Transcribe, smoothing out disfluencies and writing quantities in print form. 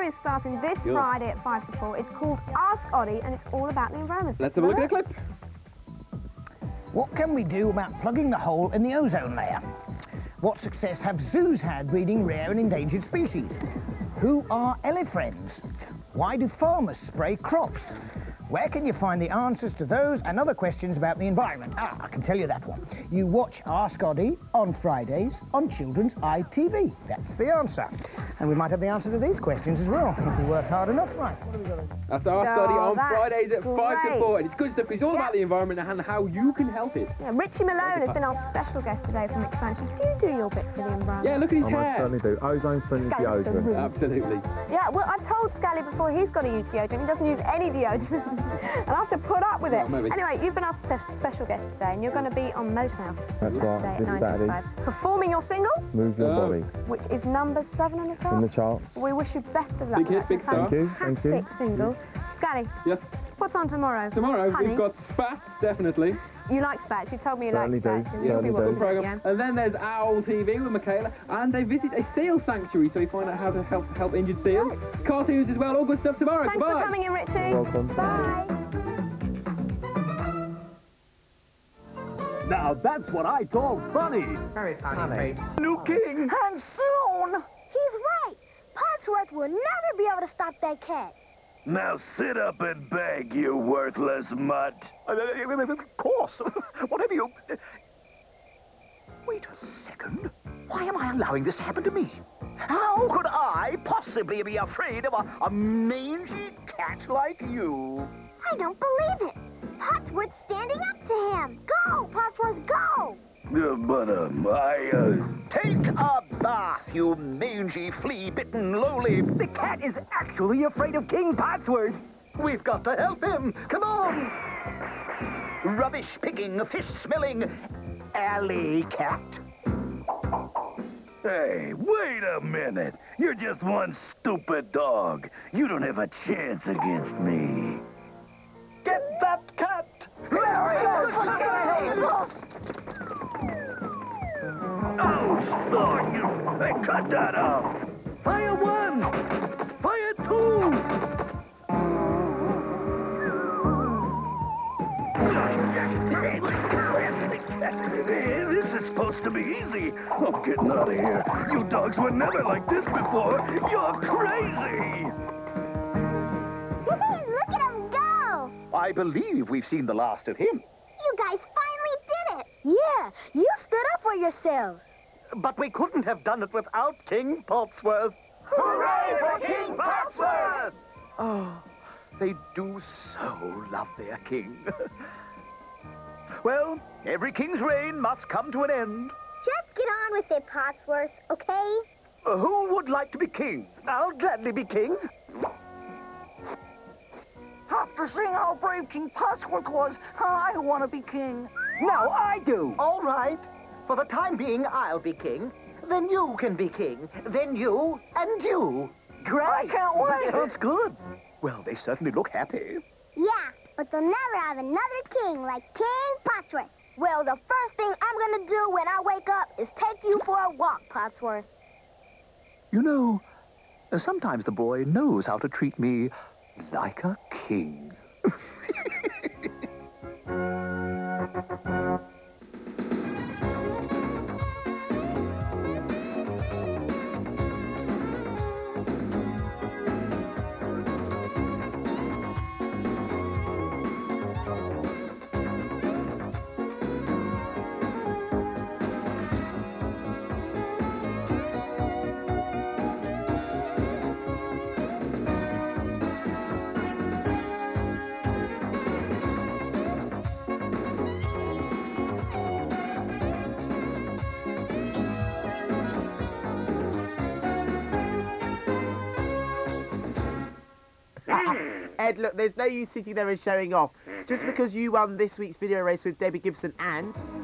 is starting this Friday at 5 to 4. It's called Ask Oddie, and it's all about the environment. Let's have a look at a clip. What can we do about plugging the hole in the ozone layer? What success have zoos had breeding rare and endangered species? Who are elefriends? Why do farmers spray crops? Where can you find the answers to those and other questions about the environment? Ah, I can tell you that one. You watch Ask Oddie on Fridays on Children's ITV. That's the answer. And we might have the answer to these questions as well, if we work hard enough. Right, what have we got? That's Ask Oddie on Fridays at 5 to 4. And it's good stuff. It's all about the environment and how you can help it. Yeah, Richie Malone has been our special guest today from Expansions. Do you do your bit for the environment? Yeah, look at his hair. I certainly do. Ozone friendly deodorant. Absolutely. Yeah, well, I've told Scally before he's got to use deodorant. He doesn't use any deodorant. And I have to put up with it. Maybe. Anyway, you've been our special guest today, and you're going to be on Motorhouse. That's right, this Saturday. Performing your single, Move Your Body. which is number 7 on the charts. In the charts. We wish you best of luck. Big hit, big star. Thank you, thank you. Fantastic single. Scally, Yes. what's on tomorrow? Tomorrow Honey, we've got Spats, definitly. You like Spats. You told me you Certainly like do. Spats. Certainly do. Program. And then there's Owl TV with Michaela, and they visit a seal sanctuary, so we find out how to help injured seals. Right. Cartoons as well, all good stuff tomorrow. Thanks Goodbye. for coming in, Richie. You're welcome. Bye. Now that's what I call funny. Very funny. New king. And soon. He's right. Podsworth will never be able to stop that cat. Now sit up and beg, you worthless mutt. Of course. Whatever you... Wait a second. Why am I allowing this to happen to me? How could I possibly be afraid of a mangy cat like you? I don't believe it. Podsworth's standing up to him. Go, Podsworth, go! Take a bath, you mangy, flea-bitten lowly. The cat is actually afraid of King Podsworth. We've got to help him. Come on. Rubbish-picking, fish-smelling alley cat. Hey, wait a minute. You're just one stupid dog. You don't have a chance against me. Get that cat! Ouch! Oh, you! Hey, cut that off! Fire 1! Fire 2! This is supposed to be easy. I'm getting out of here. You dogs were never like this before. You're crazy! Look at him go! I believe we've seen the last of him. You guys finally did it! Yeah, you stood up for yourselves. But we couldn't have done it without King Podsworth. Hooray for King Podsworth! Oh, they do so love their king. Well, every king's reign must come to an end. Just get on with it, Podsworth, okay? Who would like to be king? I'll gladly be king. After seeing how brave King Podsworth was, I want to be king. No, I do. All right. For the time being, I'll be king. Then you can be king. Then you and you. Great. I can't wait. That's good. Well, they certainly look happy. Yeah, but they'll never have another king like King Podsworth. Well, the first thing I'm gonna do when I wake up is take you for a walk, Podsworth. You know, sometimes the boy knows how to treat me like a king. Ed, look, there's no use sitting there and showing off. Just because you won this week's video race with Debbie Gibson and